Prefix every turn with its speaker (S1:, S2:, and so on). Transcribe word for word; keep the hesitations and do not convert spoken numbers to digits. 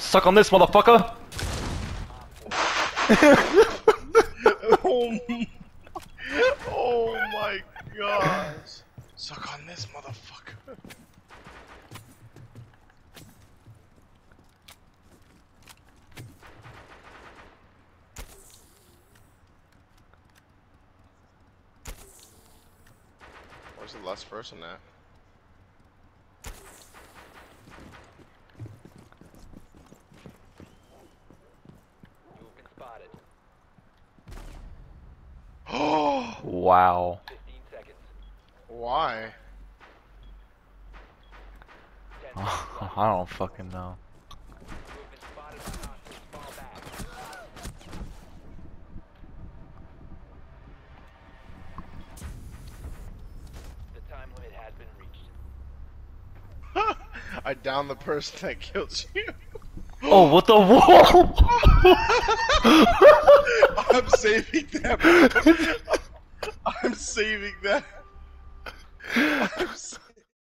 S1: Suck on this, motherfucker!
S2: Oh, my, oh my gosh. Suck on this, motherfucker. Where's the last person at?
S3: You've been spotted.
S2: Oh!
S1: Wow.
S3: fifteen seconds.
S2: Why?
S3: ten seconds left.
S1: I don't fucking know.
S3: You've been spotted by hostiles. Fall back. The time limit has been reached.
S2: I downed the person that killed you.
S1: Oh, what the wall?
S2: I'm saving that. I'm saving that. I'm sa